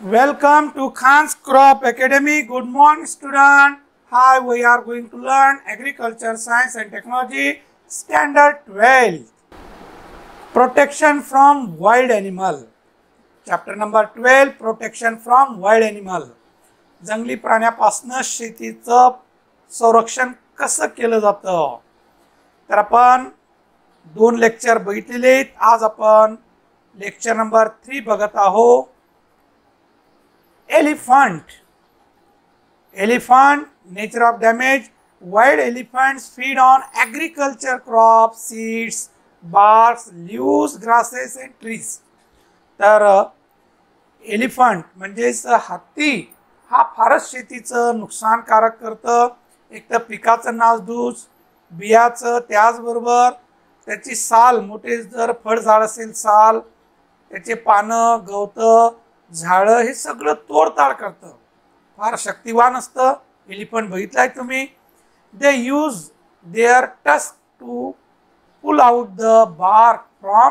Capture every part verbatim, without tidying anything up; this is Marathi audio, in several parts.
Welcome to Khan's Crop Academy. Good morning, student. Hi, we are going to learn Agriculture, Science and Technology Standard twelve. Protection from Wild Animal. Chapter number twelve, Protection from Wild Animal. जंगली प्राण्यापासून शेतीचं संरक्षण कसं केलं जातं. तर आपण दोन लेक्चर बघितलेले आहेत. आज आपण लेक्चर नंबर थ्री बघत आहोत. Elephant. Elephant, nature of damage. Wild elephants feed on agriculture crops, seeds, barks, leaves, grasses and trees. तर एलिफंट म्हणजेच हत्ती हा फारच शेतीचं नुकसानकारक करतं. एक तर पिकाचं नासधूस, बियाचं, त्याचबरोबर त्याची साल, मोठे जर फळझाड असेल साल, त्याचे पानं, गवतं, झाडं हे सगळं तोडताड करतं. फार शक्तिवान असतं एलिफंट. बघितलाय तुम्ही. They use their tusk to pull out the bark from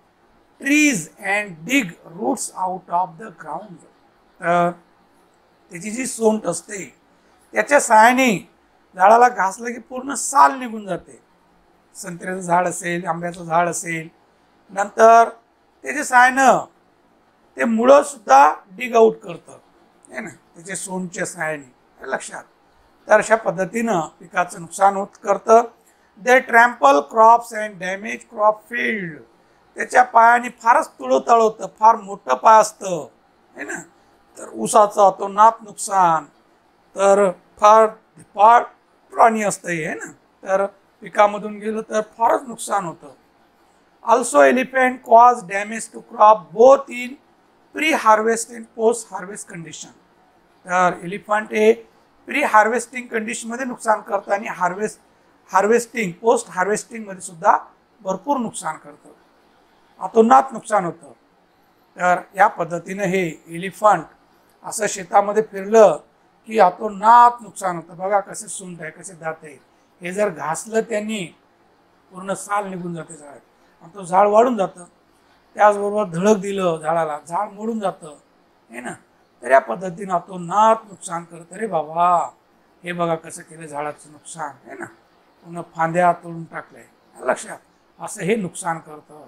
trees and dig roots out of the ground. तर त्याची जी सोंड असते त्याच्या सहाय्याने झाडाला घासलं की पूर्ण साल निघून जाते. संत्र्याचं झाड असेल, आंब्याचं झाड असेल, नंतर त्याच्या सहाय्यानं ते मुळं सुद्धा डिग आउट करतं आहे ना, त्याच्या सोंडच्या सहाय्याने. लक्षात. तर अशा पद्धतीनं पिकाचं नुकसान होत करतं. They trample crops and damage crop field. त्याच्या पायाने फारच तुळवताळ होतं. फार मोठं पाय असतं आहे ना. तर ऊसाचं अतोनात नुकसान. तर फार फार प्राणी असतं आहे ना. तर पिकामधून गेलं तर फारच नुकसान होतं. Also elephant cause damage to crop both in pre harvest and post harvest condition. तर एलिफंट हे प्री हार्वेस्टिंग कंडिशनमध्ये नुकसान करतं आणि हार्वेस्ट हार्वेस्टिंग पोस्ट हार्वेस्टिंगमध्ये सुद्धा भरपूर नुकसान करतं. अतोनात नुकसान होतं. तर या पद्धतीनं हे एलिफंट असं शेतामध्ये फिरलं की अतोनात नुकसान होतं. बघा कसे सुंठ आहे, कसे दात आहे. हे जर घासलं त्यांनी पूर्ण साल निघून जाते झाड आणि तो झाड वाढून जातं. त्याचबरोबर धडक दिलं झाडाला, झाड मोडून जातं आहे ना. तर या पद्धतीनं अतोनात नुकसान करतं. रे बाबा हे बघा कसं केलं झाडाचं नुकसान आहे ना. पूर्ण फांद्या तोडून टाकलंय. लक्षात. असं हे नुकसान करतं.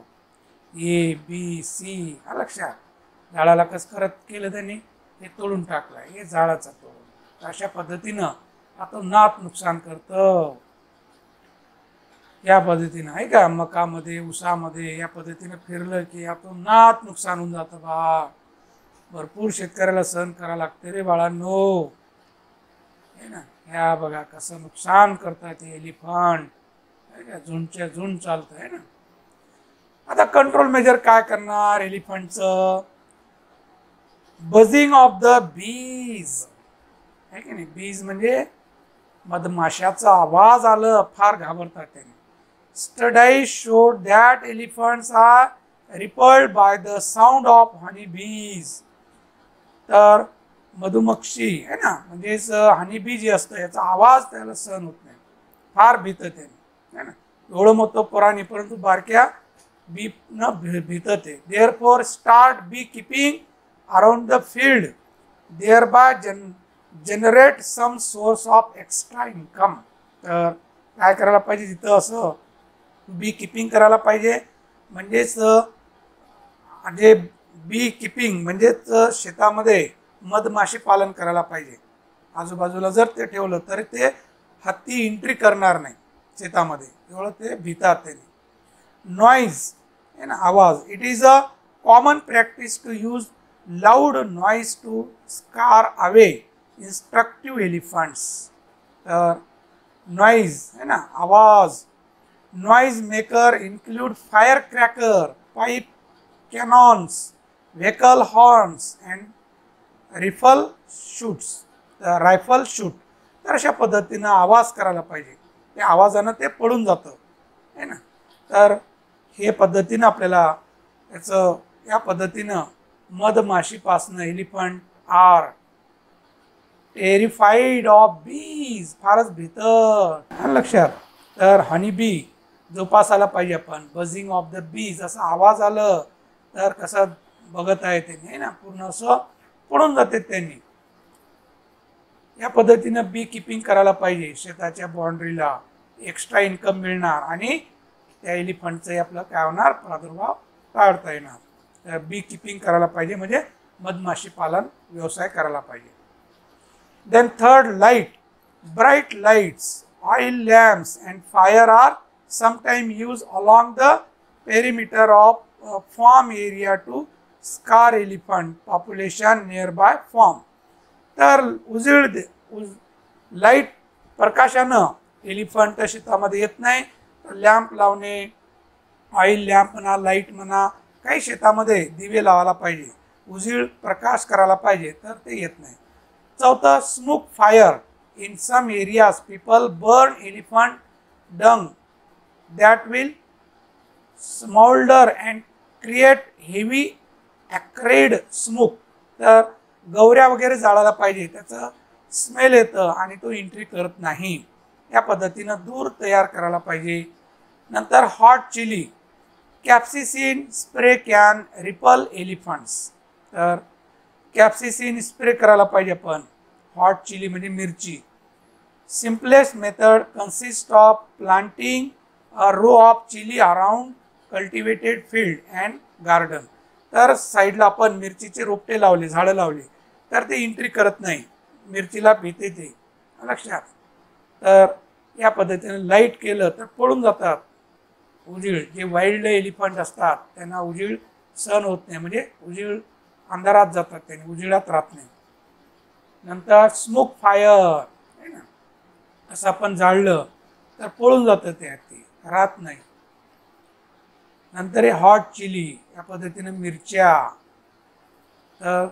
ए बी सी लक्षात. झाडाला कसं करत केलं त्यांनी, हे तोडून टाकलंय. हे झाडाचं तोडून. अशा पद्धतीनं अतोनात नुकसान करतं. या पद्धतीनं आहे का. मकामध्ये, ऊसामध्ये या पद्धतीनं फिरलं की अतोनात नुकसान होऊन जातं. बा भरपूर शेतकऱ्याला सहन करावं लागते रे बाळांनो आहे ना. ह्या बघा कसं नुकसान करतात हे एलिफंट आहे का. झुंडच्या झुंड चालतं आहे ना. आता कंट्रोल मेजर काय करणार एलिफंटचं. बझिंग ऑफ द बीज आहे की नाही. बीज म्हणजे मधमाशाचा आवाज आलं फार घाबरतात त्याने. Studies showed that elephants are repelled by the sound of honey bees. तर मधुमक्षी आहे ना, म्हणजेच हनी बी जे असतं याचा आवाज त्याला सहन होत नाही. फार भीतं त्याने आहे ना. एवढं मोठं प्राणी परंतु बारक्या बी न भीत ते. Therefore start beekeeping around the field thereby जन generate some source of extra income. तर काय करायला पाहिजे तिथं असं बी किपिंग करायला पाहिजे. म्हणजेच म्हणजे बी किपिंग म्हणजेच शेतामध्ये मधमाशी पालन करायला पाहिजे. आजूबाजूला जर ते ठेवलं तर ते हत्ती एंट्री करणार नाही शेतामध्ये. एवढं ते भीतात त्याने. नॉईज आहे ना, आवाज. It is a common practice to use loud noise to scare away instructive elephants. तर नॉईज आहे ना, आवाज. Noise maker include fire cracker, pipe, cannons, vehicle horns and rifle shoots rifle shoot. तर अशा पद्धतीनं आवाज करायला पाहिजे. त्या आवाजानं ते पडून जातं आहे ना. तर हे पद्धतीनं आपल्याला त्याचं या पद्धतीनं मधमाशीपासनं elephant are terrified of bees. फारच भीतं लक्षात. तर हनी बी जोपासायला पाहिजे आपण. बझिंग ऑफ द बीज असं आवाज आलं तर कसं बघत आहे ते नाही ना, पूर्ण असं पळून जाते त्यांनी. या पद्धतीनं बी किपिंग करायला पाहिजे. शेताच्या बाउंड्रीला एक्स्ट्रा इन्कम मिळणार आणि त्या एलिफंटचं आपलं काय होणार, प्रादुर्भाव टाळता येणार. तर बी किपिंग करायला पाहिजे म्हणजे मधमाशी पालन व्यवसाय करायला पाहिजे. Then third, light. Bright lights, oil lamps and fire are sometime use along the perimeter of farm area to scare elephant population nearby farm. तर उजेड लाईट प्रकाशानं एलिफंट शेतामध्ये येत नाही. तर लॅम्प लावणे, ऑइल लॅम्प म्हणा, लाईट म्हणा, काही शेतामध्ये दिवे लावायला पाहिजे, उजेड प्रकाश करायला पाहिजे, तर ते येत नाही. चौथं, smoke fire. In some areas people burn elephant dung that will smolder and create heavy acrid smoke. तर गवऱ्या वगैरे जाळायला पाहिजे, त्याचं स्मेल येतं आणि तो एंट्री करत नाही. या पद्धतीनं धूर तयार करायला पाहिजे. नंतर hot chili. Capsaicin spray can repel elephants. तर कॅप्सिसिन स्प्रे करायला पाहिजे आपण. हॉट चिली म्हणजे मिरची. Simplest method consist of planting a row of chili around cultivated field and garden. तर साईडला आपण मिरचीचे रोपटे लावले, झाडं लावली, तर ते एंट्री करत नाही, मिरचीला भीते ते, लक्षात. तर या पद्धतीने लाईट केलं तर पळून जातात. उजेड, जे वाईल्ड एलिफंट असतात त्यांना उजेड सहन होत नाही, म्हणजे उजेड अंधारात जातात, त्यांनी उजेडात राहत नाही. नंतर स्मोक फायर आहे ना, असं आपण जाळलं तर पळून जातं, ते ते राहत नाही. नंतर हे हॉट चिली, या पद्धतीने मिरच्या, तर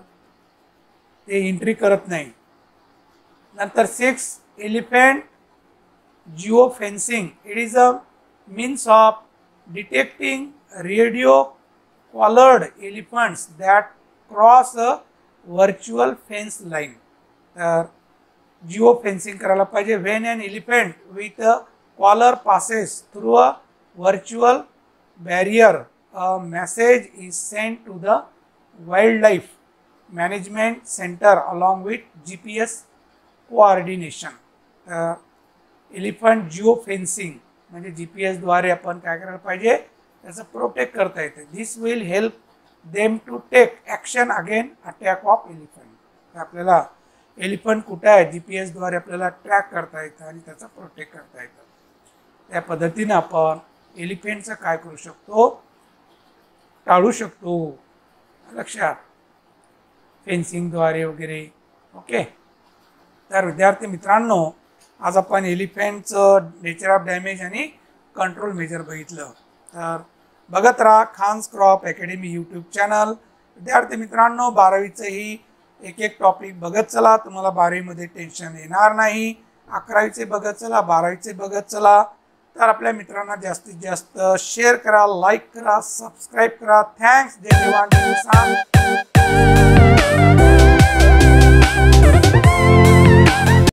ते एंट्री करत नाही. नंतर six, elephant geo fencing. It is a means of detecting radio collared elephants that cross a virtual fence line. तर जिओ फेन्सिंग करायला पाहिजे. When an elephant with a collar passes through a virtual barrier, a message is sent to the wildlife management center along with G P S coordination. uh, elephant geofencing म्हणजे जी पी एस द्वारे आपण काय करायला पाहिजे, त्याचं प्रोटेक्ट करता येते. This will help them to take action again attack of elephant. आपल्याला एलिफंट कुठे आहे जी पी एस द्वारे आपल्याला ट्रॅक करता येतं आणि त्याचा प्रोटेक्ट करता येतं. त्या पद्धतीने आपण एलिफंटचं काय करू शकतो, टाळू शकतो, लक्षात, फेन्सिंगद्वारे वगैरे. ओके. तर विद्यार्थी मित्रांनो, आज आपण एलिफंटचं नेचर ऑफ डॅमेज आणि कंट्रोल मेजर बघितलं. तर बघत राहा Khan's crop academy YouTube channel. विद्यार्थी मित्रांनो, बारावीचंही एक एक टॉपिक बघत चला, तुम्हाला बारावीमध्ये टेन्शन येणार नाही. अकरावीचे बघत चला, बारावीचे बघत चला. तर आपल्या मित्रांना जास्तीत जास्त शेअर करा, लाईक करा, सबस्क्राईब करा. थँक्स. जय जवान जय किसान.